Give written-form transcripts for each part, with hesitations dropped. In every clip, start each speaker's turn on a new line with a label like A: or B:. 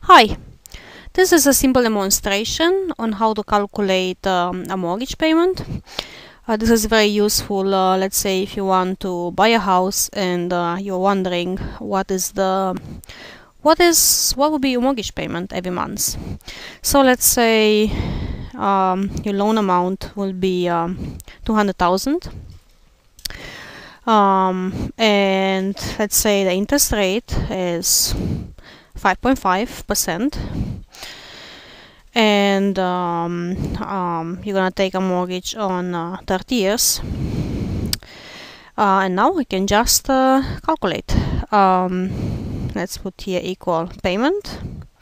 A: Hi, this is a simple demonstration on how to calculate a mortgage payment. This is very useful, let's say if you want to buy a house and you're wondering what would be your mortgage payment every month. So let's say your loan amount will be 200,000. And let's say the interest rate is 5.5%, and you're gonna take a mortgage on 30 years. And now we can just calculate. Let's put here equal payment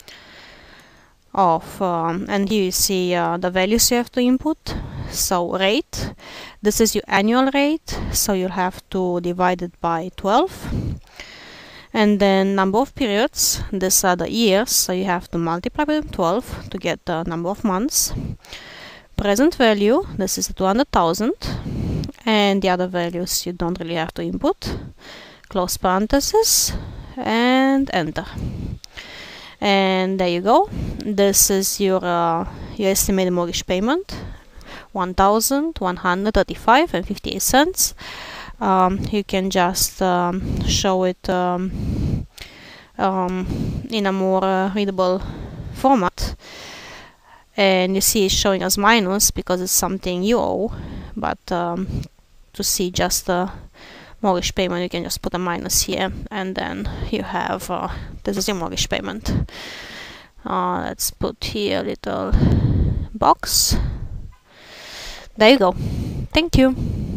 A: of, and here you see the values you have to input. So rate, this is your annual rate, so you'll have to divide it by 12. And then number of periods, these are the years, so you have to multiply by 12 to get the number of months. Present value, this is 200,000, and the other values you don't really have to input. Close parenthesis and enter. And there you go. This is your estimated mortgage payment, 1,135.58. You can just show it in a more readable format, and you see it's showing as minus because it's something you owe, but to see just the mortgage payment you can just put a minus here, and then you have this is your mortgage payment. Let's put here a little box. There you go. Thank you.